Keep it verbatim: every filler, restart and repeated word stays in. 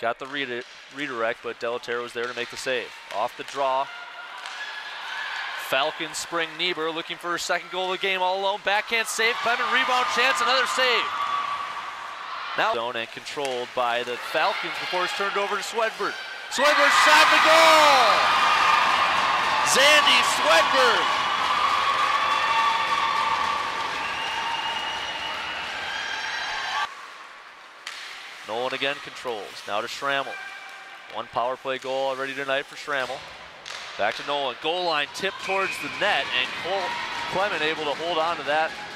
got the redi redirect, but Delatero was there to make the save. Off the draw. Falcons spring Niebuhr looking for her second goal of the game all alone. Backhand save, Clement rebound chance, another save. Now zone and controlled by the Falcons before it's turned over to Swedberg. Swedberg shot the goal! Zandy Swedberg. Nolan again controls. Now to Schrammel. One power play goal already tonight for Schrammel. Back to Nolan. Goal line tipped towards the net, and Cole Clement able to hold on to that